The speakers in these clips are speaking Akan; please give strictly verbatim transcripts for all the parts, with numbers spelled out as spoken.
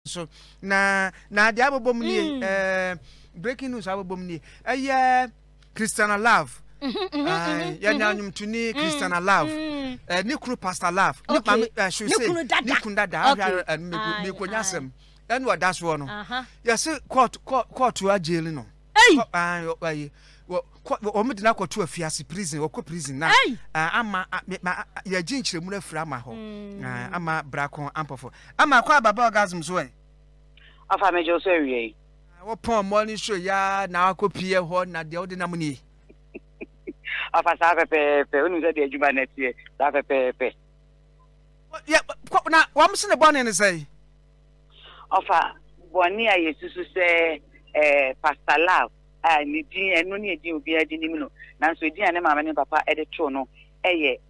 so na na dia bobom ni eh breaking news abobom ni eh Christiana Love ah ya nyanyum tuni Christiana Love eh ni kru Pastor Love ni ma should say ni kunda da me konyasem and what that's one no yes court court to a jail no ah ayi o me dina kwato afiase prison o ko prison na ama ya ginchire mu na fira ma ho ama brakon ampofo ama kwa baba orgasm so eh afa me jo so wie wo pon morning show ya na akopie ho na de odi na mu ni afa sa pepe pe unu se de adwuma na tie sa pepe pe ya na wa mse ne bone ne say afa boni aye susu se eh Pastor Love ah ni din enu ni edin obi adi ni mu no na so edin ane mama ne papa e de to no eye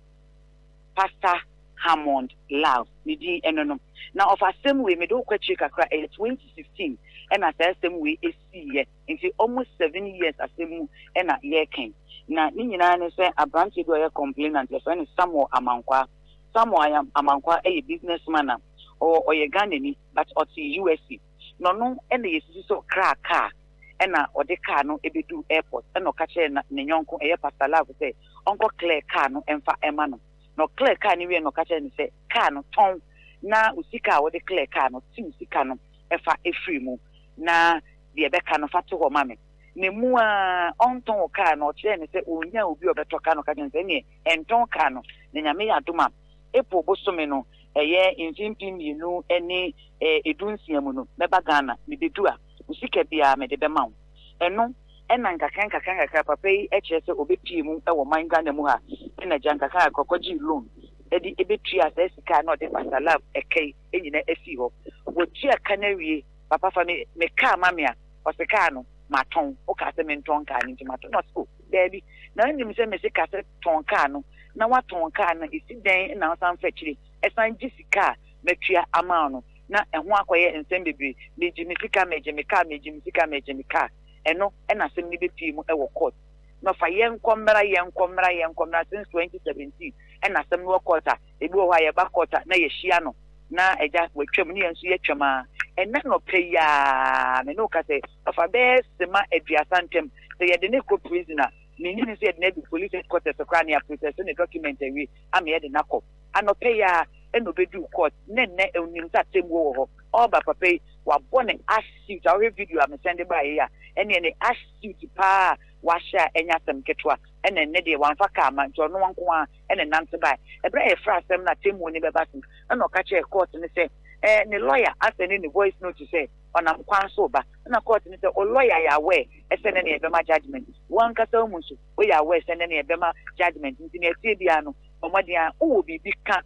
Pastor Hammond Love ni din enu no na of asem we me do kwachi kakra eh twenty sixteen and as asem we esi ye into almost seven years asem e na ye ken na ni nyina ne se abranche do ye complainant le friend Samuel Amankwa Samuel Amankwa e businessman or or ye Ghanaian but ot U S C no no and the yesi so crack car ena ode car no ebedu airport ena okache na ne nyonko eye Pastor Love say onko clear car no emfa ema no no clear car ni we no okache ni say car no ton na usika ode clear car no ti usika no efa efri mu na de ebeka no fato ho mame ne mu a onton car no kire ni say onya obi obeto car no ka nse ni enton car no ne nyame ya doma epo bosome no eye infimpim yenu eni edunsia mu no meba Ghana me bedu a usika bia me de bema wo eno ena nkakan kakan kakan papa yi eche se obepie mu e wo man Ghana mu ha ena janka kan akokoji loan edi ebetua se sika na ode Pastor Love ekei enyina esi ho wo tua kanawie papa fa me me ka mamia o se ka no maton o ka se me nton ka ni maton no so baby na ndim se me se ka se ton ka no na waton ka na isi den na san fetchiri esan jisika metua ama no na ehun akoye ensem bebre meji misika meji mika meji misika meji mika eno ena sem ni bepie mu e wo court no fa yen komra yen komra yen komra since twenty seventeen ena sem no court a ebi wo ha ye ba court na ye hia no na eja watwam ni enso ye twama ena no peya me no ka se fa be sema aduasantem se ye de ne ko prisoner me ni se ye de ne bi police headquarters kra na process ne document awi am ye de nako anopeya eno bedu court nenne enim sa temwo ho oba papa wa bone assuit our video am send by ya ene ne assuit pa wa sha enya sem ketwa ene ne de wan fa ka ma nto no wanko a ene nante by ebra e fra sem na temwo ni beba sin eno ka che court ni se eh ne lawyer asene ni voice note say onam kwan so ba na court ni se o lawyer ya we esene ne ebema judgment wan ka sa mu so o ya we esene ne ebema judgment nti ne tie bia no omodia o bi bi ka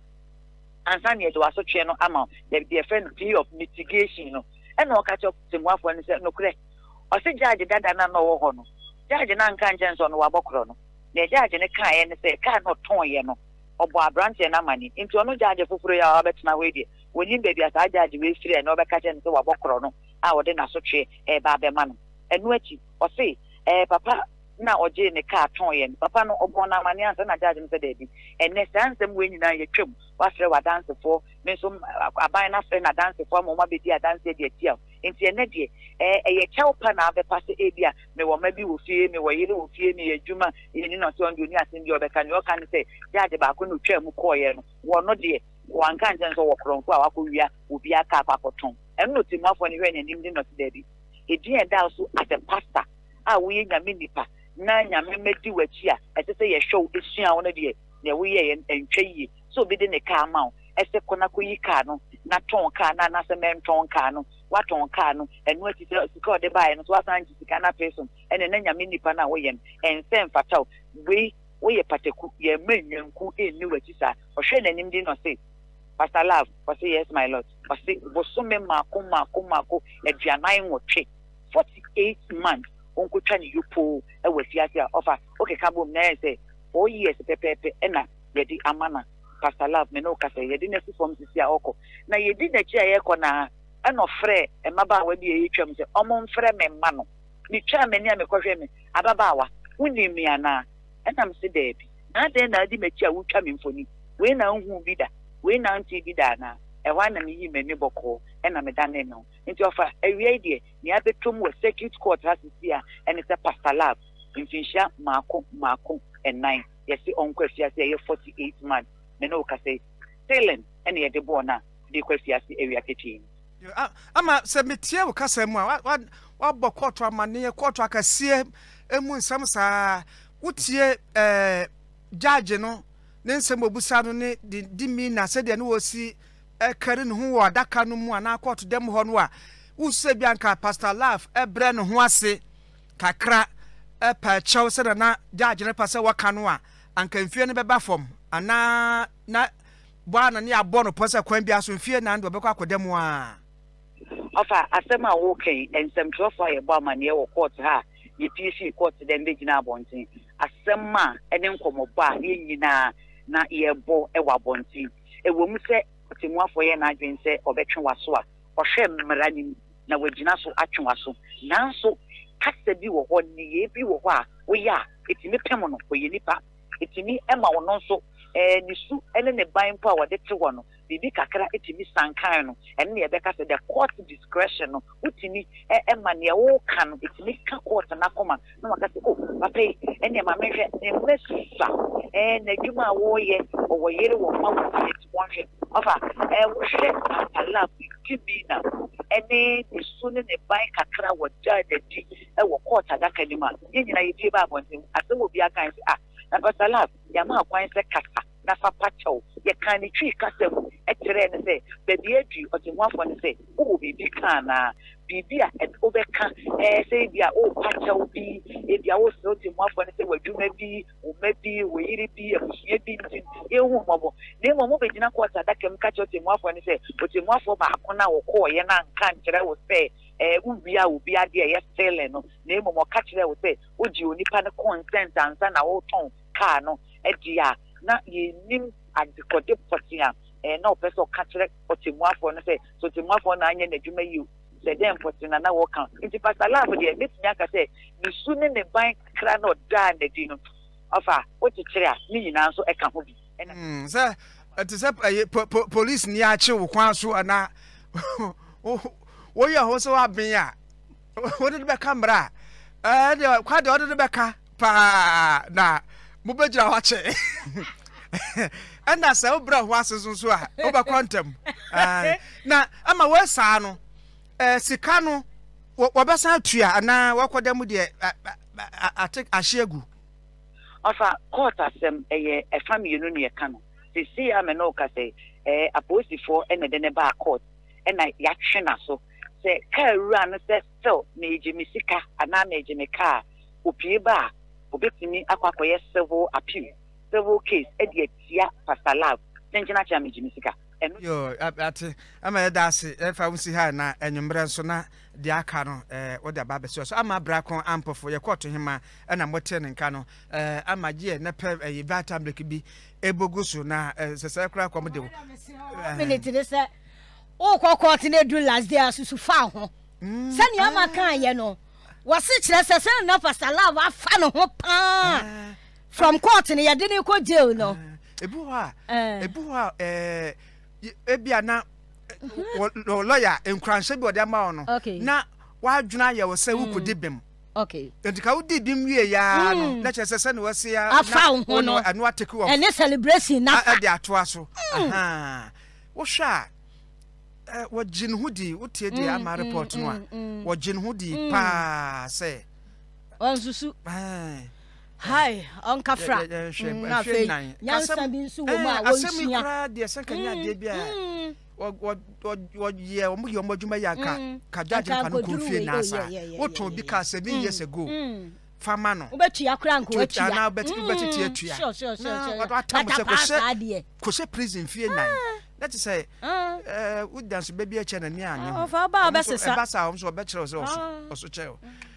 ansa ne do aso twe no ama the the friend plea of mitigation no e na okacho temwafo ne se no kure o se judge dada na no wo ho no judge na nka nje nso no wabokro no na judge ne kan ye ne se kan no ton ye no obo abrante na mani nti ono judge foforo ya obetena we die woni baby asa judge we free na obeka che ne se wabokro no a wo de na so twe e ba be ma no enu achi o se eh papa na oje ne ka ton ye papa no obo na mani ansa na judge mse dey bi enne sansem we nyina ye twem wa fre wa dance for me so aban na fre na dance for mo ma be dia dance dey tia enti enne de eh ye chew pa na be pass e bia me wo ma bi wo fie me wo yire wo fie me adwuma ye ni no so ndo ni asen bi obeka ni o kan say judge ba ko no twem ko ye no wo no de wan kan jen so wo kronko a wa ko wia obi aka apakoton enno timafo ni hwe ni nim de no dey bi edi e da so as a pastor a wo ye nyame nipa na nyame medi wachi a ese se ye show esua wona de ne wo ye entwe so bi de ne ka ma o ese kona ko yi ka no na ton ka na na se men ton ka no wa ton ka no enu ati se sika de bai no so asan ji sika na person ene na nyame nipa na wo ye ense mfataw we wo ye pateku ye menyanku eni wachi sa o hwe nanim di no say Pastor Love o say yes my lord o say bosome mako mako mako aduanan wotwe forty-eight months onko tani yupo e wafiase a offer okay kabom na say four years pepepe ena yedi amana Pastor Love me no ka say yedi na si form sisi a oko na yedi na chi aye ko na eno frɛ e maba wa bi e twam say omo mfrɛ me ma no ni twa me ne me kɔhwɛ me ababa wa wuni mi ana ena me se debi na de na di me chi a wutwa me mfoni we na hu bi da we na nti bi da na e wa na me yi mani boko e na me dane no nti ofa ewie de ni abetom wo circuit court hasisia ene se Pastor Love mfinhia maako maako enan yesi onko afiase ye forty-eight man me no ka say stealing ene ye de bo na de kwa afiase ewia tetin ama se metie wo kasa mu a wa bɔ court amane court akasie emu nsam saa wotie eh judge no ne nsem obusa no ne di mi na se de no wosi e kare no ho adaka no mu ana court dem ho no a wuse bianka Pastor Love e bre no ho ase kakra e pa chew se na judge ne pase waka no a anka mfie ne beba fom ana na bwana ne abɔ no pose kwan bia so mfie na ndo bɛkɔ akodem a ofa asema wo kai ensem trofo ye bo amane wo court ha ye P C court dem be gina abontin asema ene nkomoba ye nyina na ye bo e wa abontin e wo mu se otimuafo ye na adwen se obetwe waso a ohwe mmara ni na wagina so atwe waso nanso kasa bi wo ho ni ye bi wo ho a wo ya etimi pem no ko ye nipa etimi ema wo no so eh nisu ene ne ban po a wode te wo no bibi kakra etimi sankan no ene ye beka se the court discretion no utimi e ema ne wo kan etimi ka court na koma no maka se oh papa ene ma mehwe ne mesa eh na dwuma wo ye wo yere wo ma wo ti wonhwe ofa eh wo hwe ala bibi na ene nisu ne ne ban kakra wo ja de di e wo court adaka ni ma nyina ye bi ba bonten ase wo bi aka se ah na Pastor Love ya ma kwan se kasa na fa pacho ye kan ni twi kasa mu e tere ne se bebi adu otimwafo ne se wo bibi kan na bibi a e obeka e se bia o pacho bi e bia wo se otimwafo ne se wadwuma bi wo ma bi wo yiri bi abusuye bi ntin e hu mobo ne momo be gina kwata adaka m ka cho otimwafo ne se otimwafo ba akona wo ko ye na nka nkyere wo se eh ubia ubia de ye stele no na momo ka kyere wo se oji onipa ne consent ansa na wo ton ka no edia na ye nim adikode potia eh na opeso ka kyere otimuafo no se so otimuafo na anya na dwuma yi se dem potina na wo kan nti Pastor Love de betnya ka se ni su ne ne ban kra no da na di no ofa o ti kyere a ni nyina so e ka ho bi mm se ati se police ni a che wo kwan so ana wo ya ho so aben a wo de be kamera eh de kwa de wo de be ka pa na mo begira wa che anda sa obra ho aseso so a oba quantum na ama we saa no eh sika no wo besa atua ana wakodam de atek ahyegu ofa court asem eye e family no ne ka no se si ameno ka se eh aposifo ene de ne ba court ena ya twena so se ka rura no se still na ejimisika ana na ejimika opie ba obetimi akwakoye civil appeal civil case e tia Pastor Love njenjina cha mejimisika eno yo ati ama da se e fa unsi ha na enwumbre nso na de aka no eh wo da ba be so ama bra kon ampofo ye koto hima na mote ne nka no eh ama je na pe e vata break bi ebogusu na sese kra kwa mode minute de se o ko court na do last day asusu fa ho se ni ama kan ye no wasi kire se se na Pastor Love afa no ho pa from court ni ye de ni ko jail no ebu ha ebu ha eh ebia na lawyer enkranse bi ode ama no na wadwuna ye wo se wukudi bem okay ndika wudi bim wie ya no na chese se ne wase ya na no anu atake wo ene celebration na a de atoa so aha wo hwa eh wo gin hudi wotie de ama report no a wo gin hudi pa se onsusu eh hi on kafra na fe nyansa bi nsu wo ma wo asemi kra de sankanya de bia wo wo ye wo yo modwuma ya ka ka judge ka no konfie na asa wo ton bi ka seven years ago fama no obetu akra nko wetu ya na obetu obetu tie tua sure sure sure what atam se ko se ko se prison fie nine that is say eh wo dance baby e che na ni anyo o fa ba obesesa ba sa o so be kire o so o so che